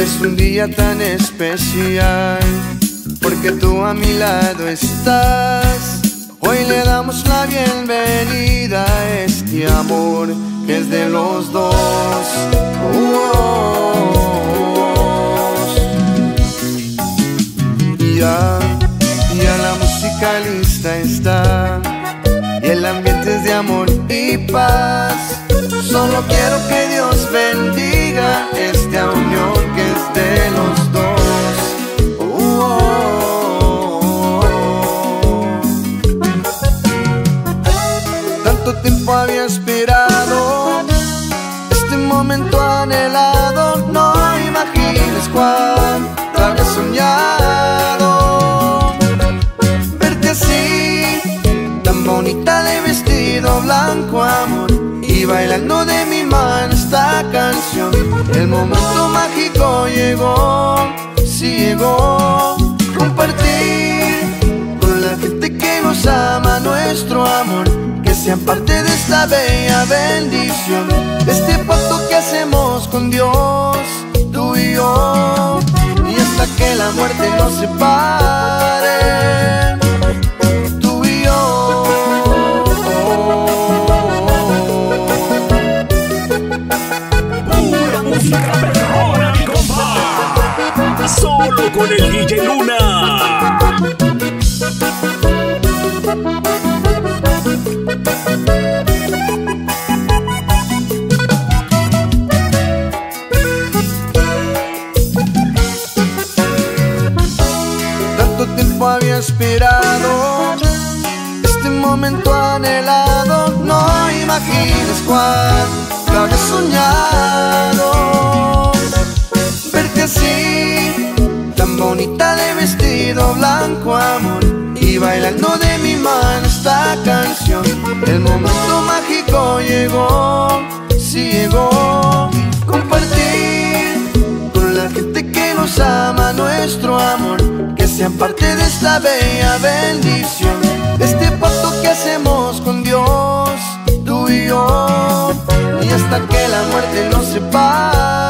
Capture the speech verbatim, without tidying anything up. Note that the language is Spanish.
es un día tan especial, porque tú a mi lado estás. Hoy le damos la bienvenida a este amor que es de los dos. Ya, ya la música lista está y el ambiente es de amor y paz. Solo quiero que Dios bendiga esta unión que es de los dos. uh, oh, oh. Tanto tiempo había esperado este momento anhelado. No imagines cuánto había soñado verte así, tan bonita de vestido blanco, amor, y bailando de mi mano esta canción. El momento mágico llegó, sí llegó. Compartir con la gente que nos ama nuestro amor, que sean parte de esta bella bendición. Este pacto que hacemos con Dios, tú y yo, y hasta que la muerte nos separe. Tú y yo. Música perrona, mi compa. Solo con el D J Luna. Tanto tiempo había esperado este momento anhelado. No imagines cuánto había soñado verte así, tan bonita de vestido blanco, amor, y bailando de mi mano esta canción. El momento mágico llegó, sí llegó. Compartir con la gente que nos ama nuestro amor, que sean parte de esta bella bendición. Este pacto que hacemos con Dios, tú y yo, y hasta que la muerte nos separe.